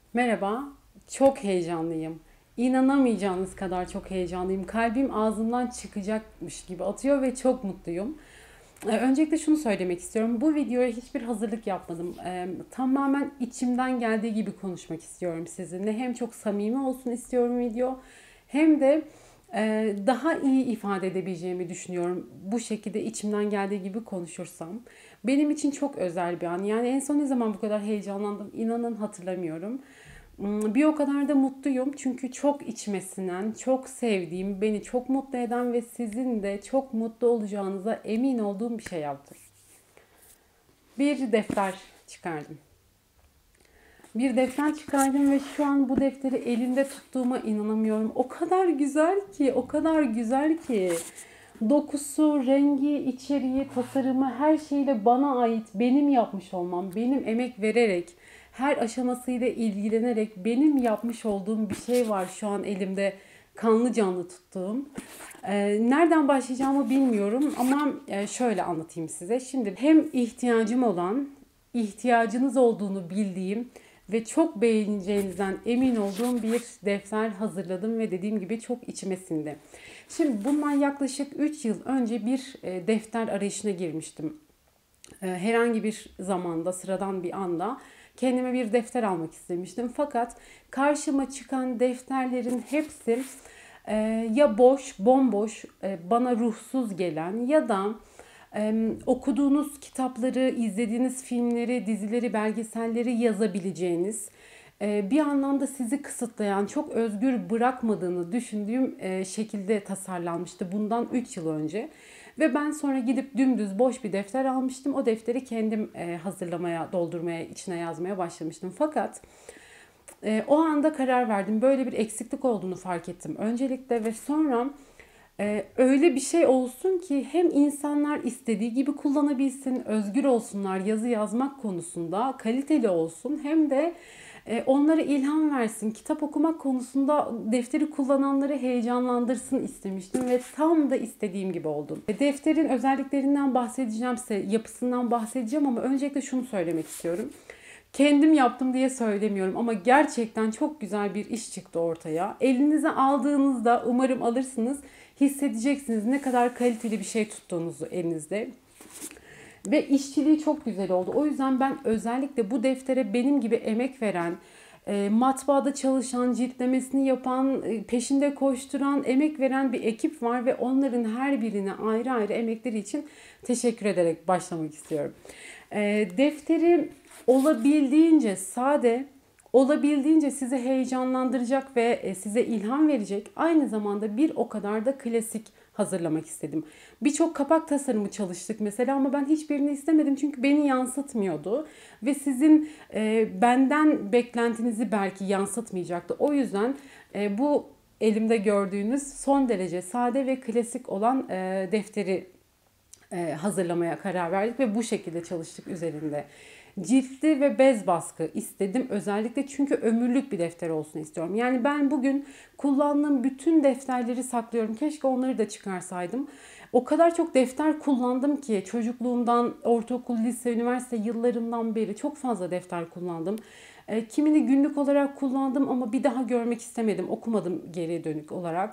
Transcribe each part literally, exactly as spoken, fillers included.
Merhaba, çok heyecanlıyım. İnanamayacağınız kadar çok heyecanlıyım. Kalbim ağzımdan çıkacakmış gibi atıyor ve çok mutluyum. Ee, Öncelikle şunu söylemek istiyorum. Bu videoya hiçbir hazırlık yapmadım. Ee, tamamen içimden geldiği gibi konuşmak istiyorum sizinle. Hem çok samimi olsun istiyorum video, hem de e, daha iyi ifade edebileceğimi düşünüyorum. Bu şekilde içimden geldiği gibi konuşursam. Benim için çok özel bir an. Yani en son ne zaman bu kadar heyecanlandım, inanın hatırlamıyorum. Hmm, Bir o kadar da mutluyum çünkü çok içime sinen, çok sevdiğim, beni çok mutlu eden ve sizin de çok mutlu olacağınıza emin olduğum bir şey yaptım. Bir defter çıkardım. Bir defter çıkardım ve şu an bu defteri elimde tuttuğuma inanamıyorum. O kadar güzel ki, o kadar güzel ki. Dokusu, rengi, içeriği, tasarımı her şeyle bana ait, benim yapmış olmam, benim emek vererek, her aşamasıyla ilgilenerek benim yapmış olduğum bir şey var şu an elimde kanlı canlı tuttuğum. Ee, nereden başlayacağımı bilmiyorum ama e, şöyle anlatayım size. Şimdi hem ihtiyacım olan, ihtiyacınız olduğunu bildiğim ve çok beğeneceğinizden emin olduğum bir defter hazırladım ve dediğim gibi çok içime sindi. Şimdi bundan yaklaşık üç yıl önce bir e, defter arayışına girmiştim. E, herhangi bir zamanda, sıradan bir anda kendime bir defter almak istemiştim. Fakat karşıma çıkan defterlerin hepsi e, ya boş, bomboş, e, bana ruhsuz gelen ya da e, okuduğunuz kitapları, izlediğiniz filmleri, dizileri, belgeselleri yazabileceğiniz, e, bir anlamda sizi kısıtlayan, çok özgür bırakmadığını düşündüğüm e, şekilde tasarlanmıştı bundan üç yıl önce. Ve ben sonra gidip dümdüz boş bir defter almıştım. O defteri kendim e, hazırlamaya, doldurmaya, içine yazmaya başlamıştım. Fakat e, o anda karar verdim. Böyle bir eksiklik olduğunu fark ettim öncelikle ve sonra ee, öyle bir şey olsun ki hem insanlar istediği gibi kullanabilsin, özgür olsunlar yazı yazmak konusunda, kaliteli olsun, hem de e, onlara ilham versin, kitap okumak konusunda defteri kullananları heyecanlandırsın istemiştim ve tam da istediğim gibi oldu. E, Defterin özelliklerinden bahsedeceğim size, yapısından bahsedeceğim ama öncelikle şunu söylemek istiyorum. Kendim yaptım diye söylemiyorum ama gerçekten çok güzel bir iş çıktı ortaya. Elinize aldığınızda, umarım alırsınız, hissedeceksiniz ne kadar kaliteli bir şey tuttuğunuzu elinizde. Ve işçiliği çok güzel oldu. O yüzden ben özellikle bu deftere benim gibi emek veren, e, matbaada çalışan, ciltlemesini yapan, e, peşinde koşturan, emek veren bir ekip var ve onların her birine ayrı ayrı emekleri için teşekkür ederek başlamak istiyorum. E, defteri olabildiğince sade, olabildiğince sizi heyecanlandıracak ve e, size ilham verecek, aynı zamanda bir o kadar da klasik hazırlamak istedim. Birçok kapak tasarımı çalıştık mesela ama ben hiçbirini istemedim çünkü beni yansıtmıyordu ve sizin e, benden beklentinizi belki yansıtmayacaktı. O yüzden e, bu elimde gördüğünüz son derece sade ve klasik olan e, defteri e, hazırlamaya karar verdik ve bu şekilde çalıştık üzerinde. Ciltli ve bez baskı istedim özellikle çünkü ömürlük bir defter olsun istiyorum. Yani ben bugün kullandığım bütün defterleri saklıyorum. Keşke onları da çıkarsaydım. O kadar çok defter kullandım ki çocukluğumdan, ortaokul, lise, üniversite yıllarımdan beri çok fazla defter kullandım. E, kimini günlük olarak kullandım ama bir daha görmek istemedim, okumadım geriye dönük olarak.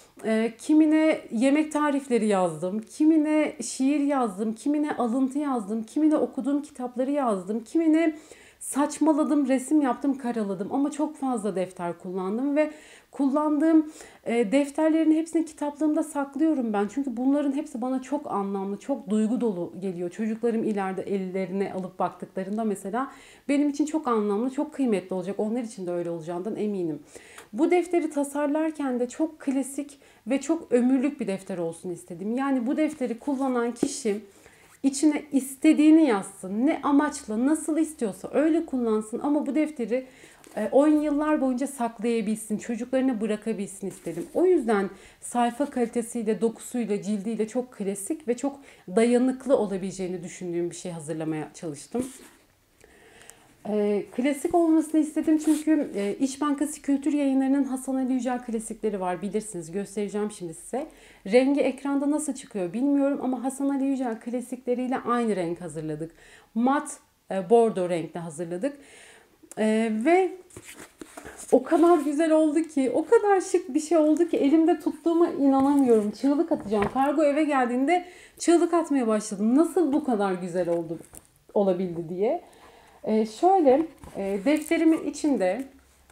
E, kimine yemek tarifleri yazdım, kimine şiir yazdım, kimine alıntı yazdım, kimine okuduğum kitapları yazdım, kimine saçmaladım, resim yaptım, karaladım ama çok fazla defter kullandım ve kullandığım e, defterlerin hepsini kitaplığımda saklıyorum ben. Çünkü bunların hepsi bana çok anlamlı, çok duygu dolu geliyor. Çocuklarım ileride ellerine alıp baktıklarında mesela benim için çok anlamlı, çok kıymetli olacak. Onlar için de öyle olacağından eminim. Bu defteri tasarlarken de çok klasik ve çok ömürlük bir defter olsun istedim. Yani bu defteri kullanan kişi içine istediğini yazsın. Ne amaçla, nasıl istiyorsa öyle kullansın ama bu defteri on yıllar boyunca saklayabilsin, çocuklarına bırakabilsin istedim. O yüzden sayfa kalitesiyle, dokusuyla, cildiyle çok klasik ve çok dayanıklı olabileceğini düşündüğüm bir şey hazırlamaya çalıştım. E, klasik olmasını istedim çünkü e, İş Bankası Kültür Yayınları'nın Hasan Ali Yücel klasikleri var, bilirsiniz. Göstereceğim şimdi size. Rengi ekranda nasıl çıkıyor bilmiyorum ama Hasan Ali Yücel klasikleriyle aynı renk hazırladık. Mat e, bordo renkte hazırladık. Ee, ve o kadar güzel oldu ki, o kadar şık bir şey oldu ki elimde tuttuğuma inanamıyorum. Çığlık atacağım. Kargo eve geldiğinde çığlık atmaya başladım. Nasıl bu kadar güzel oldu, olabildi diye. Ee, şöyle, e, defterimin içinde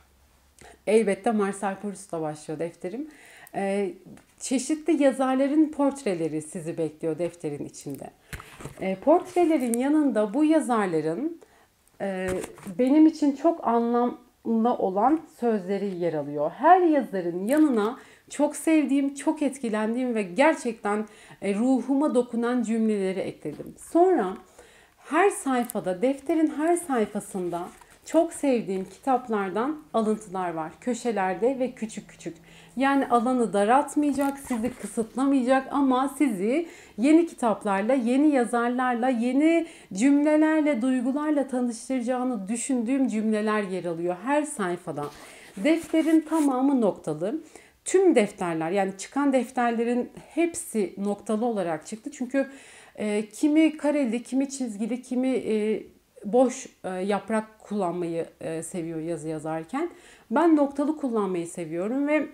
elbette Marcel Proust'la başlıyor defterim. Ee, çeşitli yazarların portreleri sizi bekliyor defterin içinde. Ee, portrelerin yanında bu yazarların e, benim için çok anlamlı olan sözleri yer alıyor. Her yazarın yanına çok sevdiğim, çok etkilendiğim ve gerçekten e, ruhuma dokunan cümleleri ekledim. Sonra her sayfada, defterin her sayfasında çok sevdiğim kitaplardan alıntılar var. Köşelerde ve küçük küçük. Yani alanı daraltmayacak, sizi kısıtlamayacak ama sizi yeni kitaplarla, yeni yazarlarla, yeni cümlelerle, duygularla tanıştıracağını düşündüğüm cümleler yer alıyor her sayfada. Defterin tamamı noktalı. Tüm defterler, yani çıkan defterlerin hepsi noktalı olarak çıktı. Çünkü e, kimi kareli, kimi çizgili, kimi e, boş e, yaprak kullanmayı e, seviyor yazı yazarken. Ben noktalı kullanmayı seviyorum ve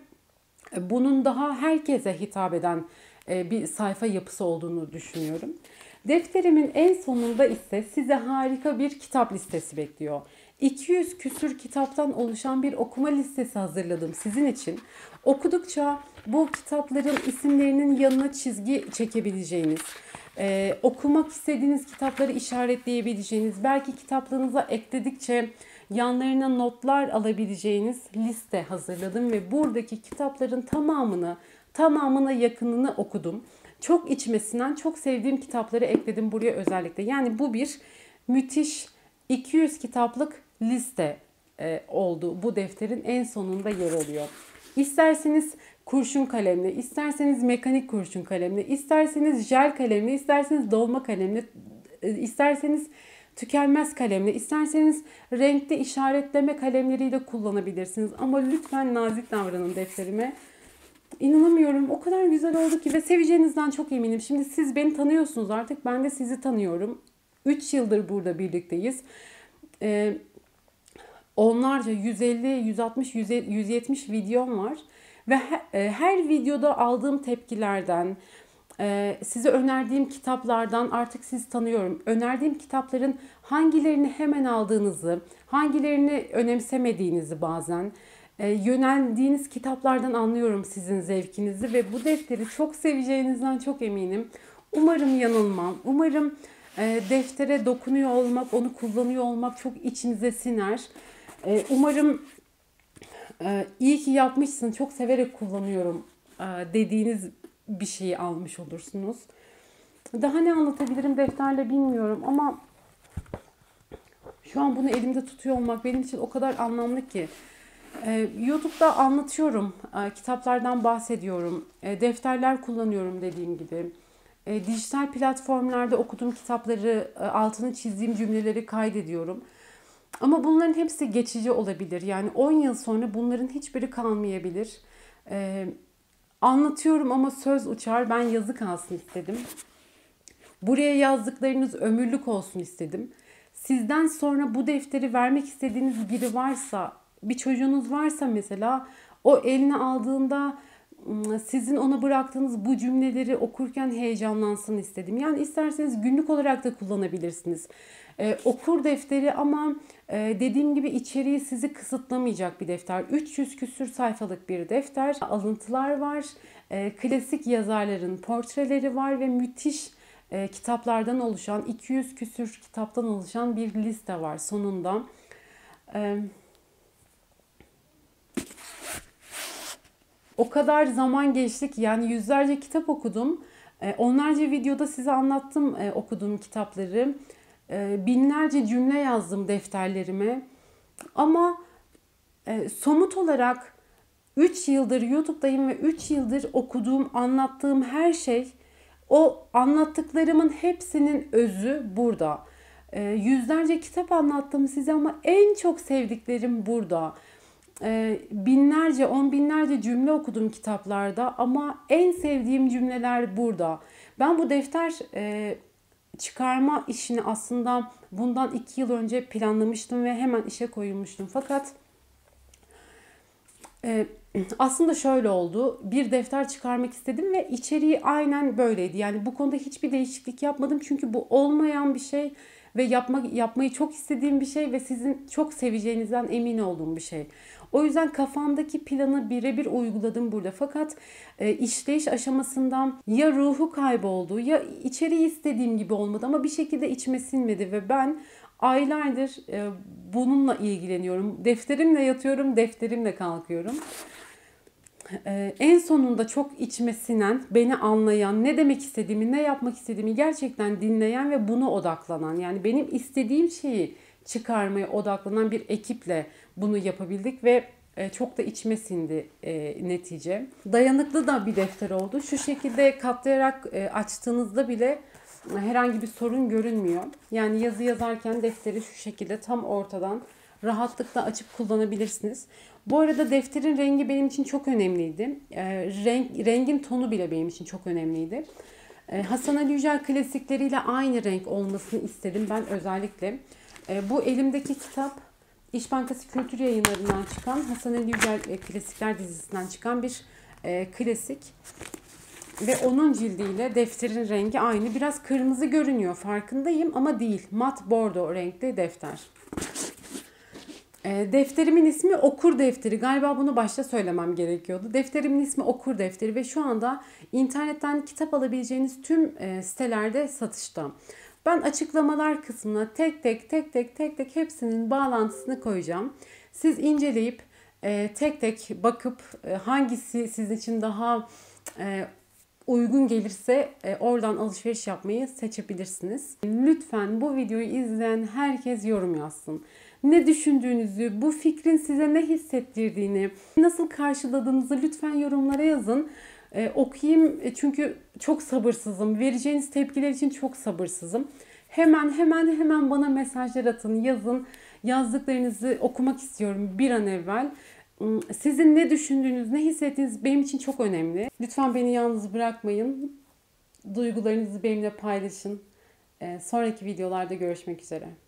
bunun daha herkese hitap eden e, bir sayfa yapısı olduğunu düşünüyorum. Defterimin en sonunda ise size harika bir kitap listesi bekliyor. iki yüz küsür kitaptan oluşan bir okuma listesi hazırladım sizin için. Okudukça bu kitapların isimlerinin yanına çizgi çekebileceğiniz, Ee, okumak istediğiniz kitapları işaretleyebileceğiniz, belki kitaplarınıza ekledikçe yanlarına notlar alabileceğiniz liste hazırladım ve buradaki kitapların tamamını, tamamına yakınını okudum. Çok içmesinden çok sevdiğim kitapları ekledim buraya özellikle. Yani bu bir müthiş iki yüz kitaplık liste e, oldu. Bu defterin en sonunda yer alıyor. İsterseniz kurşun kalemle, isterseniz mekanik kurşun kalemle, isterseniz jel kalemle, isterseniz dolma kalemle, isterseniz tükenmez kalemle, isterseniz renkli işaretleme kalemleriyle kullanabilirsiniz. Ama lütfen nazik davranın defterime. İnanamıyorum. O kadar güzel oldu ki ve seveceğinizden çok eminim. Şimdi siz beni tanıyorsunuz artık. Ben de sizi tanıyorum. üç yıldır burada birlikteyiz. Ee, onlarca yüz elli, yüz altmış, yüz yetmiş videom var. Ve her videoda aldığım tepkilerden, size önerdiğim kitaplardan artık sizi tanıyorum. Önerdiğim kitapların hangilerini hemen aldığınızı, hangilerini önemsemediğinizi bazen, yöneldiğiniz kitaplardan anlıyorum sizin zevkinizi ve bu defteri çok seveceğinizden çok eminim. Umarım yanılmam. Umarım deftere dokunuyor olmak, onu kullanıyor olmak çok içinize siner. Umarım iyi ki yapmışsın, çok severek kullanıyorum dediğiniz bir şeyi almış olursunuz. Daha ne anlatabilirim defterle bilmiyorum ama şu an bunu elimde tutuyor olmak benim için o kadar anlamlı ki. YouTube'da anlatıyorum, kitaplardan bahsediyorum, defterler kullanıyorum dediğim gibi. Dijital platformlarda okuduğum kitapları, altını çizdiğim cümleleri kaydediyorum. Ama bunların hepsi geçici olabilir. Yani on yıl sonra bunların hiçbiri kalmayabilir. Ee, anlatıyorum ama söz uçar. Ben yazı kalsın istedim. Buraya yazdıklarınız ömürlük olsun istedim. Sizden sonra bu defteri vermek istediğiniz biri varsa, bir çocuğunuz varsa mesela, o eline aldığında sizin ona bıraktığınız bu cümleleri okurken heyecanlansın istedim. Yani isterseniz günlük olarak da kullanabilirsiniz. Ee, okur defteri ama e, dediğim gibi içeriği sizi kısıtlamayacak bir defter. üç yüz küsür sayfalık bir defter. Alıntılar var. E, klasik yazarların portreleri var ve müthiş e, kitaplardan oluşan, iki yüz küsür kitaptan oluşan bir liste var sonunda. Evet. O kadar zaman geçti ki, yani yüzlerce kitap okudum. Onlarca videoda size anlattım okuduğum kitapları. Binlerce cümle yazdım defterlerime. Ama somut olarak üç yıldır YouTube'dayım ve üç yıldır okuduğum, anlattığım her şey, o anlattıklarımın hepsinin özü burada. Yüzlerce kitap anlattım size ama en çok sevdiklerim burada. Binlerce, on binlerce cümle okudum kitaplarda ama en sevdiğim cümleler burada. Ben bu defter çıkarma işini aslında bundan iki yıl önce planlamıştım ve hemen işe koyulmuştum. Fakat e, aslında şöyle oldu. Bir defter çıkarmak istedim ve içeriği aynen böyleydi. Yani bu konuda hiçbir değişiklik yapmadım. Çünkü bu olmayan bir şey ve yapmak yapmayı çok istediğim bir şey ve sizin çok seveceğinizden emin olduğum bir şey. O yüzden kafamdaki planı birebir uyguladım burada. Fakat e, işleyiş aşamasından ya ruhu kayboldu ya içeriği istediğim gibi olmadı ama bir şekilde içime sinmedi ve ben aylardır e, bununla ilgileniyorum. Defterimle yatıyorum, defterimle kalkıyorum. Ee, en sonunda çok içime sinen, beni anlayan, ne demek istediğimi, ne yapmak istediğimi gerçekten dinleyen ve buna odaklanan, yani benim istediğim şeyi çıkarmaya odaklanan bir ekiple bunu yapabildik ve e, çok da içime sindi e, netice. Dayanıklı da bir defter oldu. Şu şekilde katlayarak e, açtığınızda bile herhangi bir sorun görünmüyor. Yani yazı yazarken defteri şu şekilde tam ortadan rahatlıkla açıp kullanabilirsiniz. Bu arada defterin rengi benim için çok önemliydi. E, renk, rengin tonu bile benim için çok önemliydi. E, Hasan Ali Yücel klasikleriyle aynı renk olmasını istedim ben özellikle. E, bu elimdeki kitap İş Bankası Kültür Yayınları'ndan çıkan Hasan Ali Yücel e, Klasikler dizisinden çıkan bir e, klasik. Ve onun cildiyle defterin rengi aynı. Biraz kırmızı görünüyor, farkındayım ama değil. Mat bordo renkli defter. E, defterimin ismi Okur Defteri. Galiba bunu başta söylemem gerekiyordu. Defterimin ismi Okur Defteri ve şu anda internetten kitap alabileceğiniz tüm e, sitelerde satışta. Ben açıklamalar kısmına tek tek tek tek tek tek hepsinin bağlantısını koyacağım. Siz inceleyip e, tek tek bakıp e, hangisi sizin için daha e, uygun gelirse e, oradan alışveriş yapmayı seçebilirsiniz. Lütfen bu videoyu izleyen herkes yorum yazsın. Ne düşündüğünüzü, bu fikrin size ne hissettirdiğini, nasıl karşıladığınızı lütfen yorumlara yazın. Ee, okuyayım çünkü çok sabırsızım. Vereceğiniz tepkiler için çok sabırsızım. Hemen hemen hemen bana mesajlar atın, yazın. Yazdıklarınızı okumak istiyorum bir an evvel. Sizin ne düşündüğünüz, ne hissettiğiniz benim için çok önemli. Lütfen beni yalnız bırakmayın. Duygularınızı benimle paylaşın. Ee, sonraki videolarda görüşmek üzere.